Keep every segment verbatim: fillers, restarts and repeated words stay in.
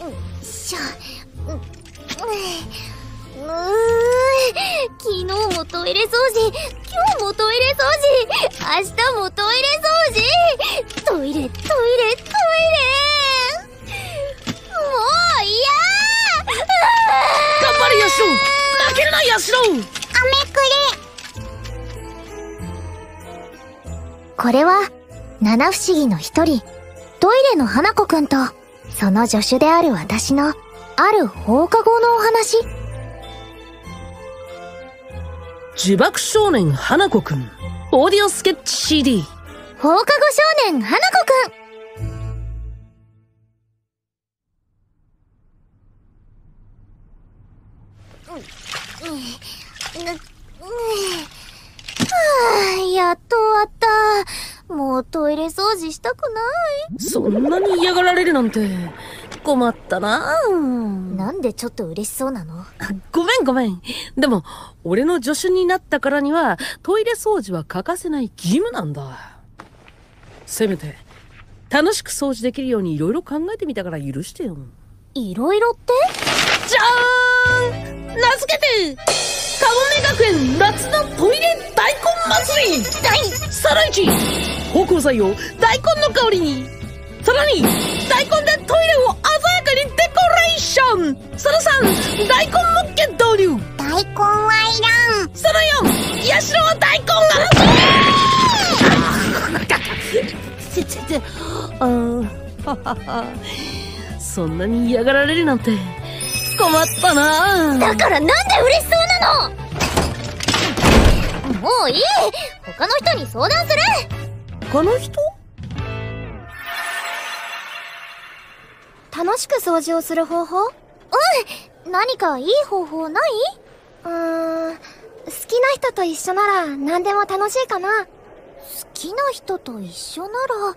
しょ。う、う、うー、昨日もトイレ掃除、今日もトイレ掃除、明日もトイレ掃除、トイレ、トイレ、トイレ。もう嫌。 頑張れヤシロ、負けるなヤシロ。 飴くれ。これは七不思議の一人、トイレの花子くんとその助手である私のある放課後のお話。 呪縛少年花子くんオーディオスケッチ シーディー。 放課後少年花子くん。はあ、やっと終わった。もうトイレ掃除したくない。 そんなに嫌がられるなんて困ったな。 なんでちょっと嬉しそうなの？ ごめんごめん。でも俺の助手になったからにはトイレ掃除は欠かせない義務なんだ。せめて楽しく掃除できるようにいろいろ考えてみたから許してよ。 いろいろって？ じゃーん、名付けてカモメ学園夏のトイレ大根祭り。さらいち、芳香剤を大根の香りに。さらに大根でトイレを鮮やかにデコレーション。そのさん、大根もっけ導入。 大根はいらん。 そのよん、ヤシロは大根がちちちあーそんなに嫌がられるなんて困ったな。 だからなんで嬉しそうなの？もういい。他の人に相談する。 他の人？ 楽しく掃除をする方法？うん。何かいい方法ない？うーん。好きな人と一緒なら何でも楽しいかな。好きな人と一緒なら、か。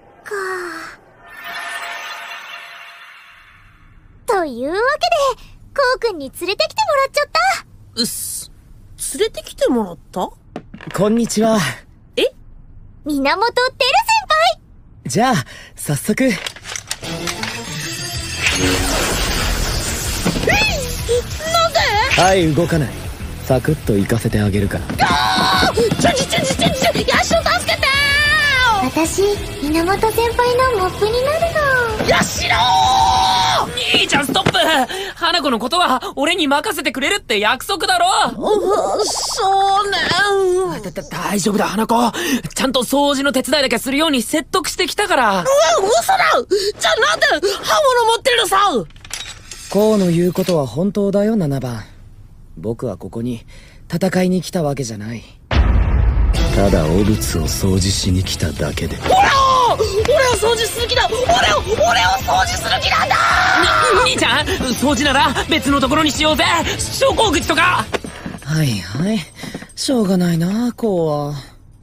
というわけで、こうくんに連れてきてもらっちゃった。 うっす。連れてきてもらった？ こんにちは。 え？ 源てる先輩。 じゃあ、早速。 なんで？ はい、動かない。サクッと行かせてあげるから。 あー！ちょちょちょちょちょ、ヤシロ助けてー！ 私、源先輩のモップになるの。 ヤシロー！ 兄ちゃんストップ！花子のことは俺に任せてくれるって約束だろ。 そうねん。 だ、だ、大丈夫だ花子。ちゃんと掃除の手伝いだけするように説得してきたから。 うわ、嘘だ！じゃあなんで刃物持ってるのさ！ こうの言うことは本当だよ、ななばん。僕はここに戦いに来たわけじゃない。ただ汚物を掃除しに来ただけで。 俺を俺を掃除する気だ。俺を俺を掃除する気なんだ。 に兄ちゃん掃除なら別のところにしようぜ。昇降口とか。 はいはい、しょうがないな、こうは。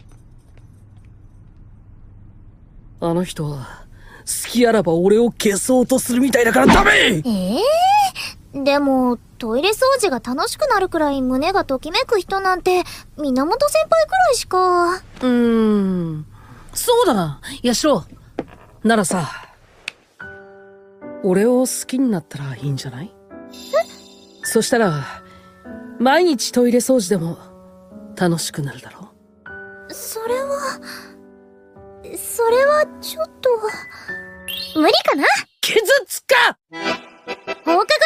あの人は好きあらば俺を消そうとするみたいだからダメ。 ええー、でもトイレ掃除が楽しくなるくらい胸がときめく人なんて源先輩くらいしか。 うーん、そうだな、ヤシロ。ならさ、俺を好きになったらいいんじゃない？え？そしたら毎日トイレ掃除でも楽しくなるだろう。それはそれはちょっと無理かな。 傷つか。 放課後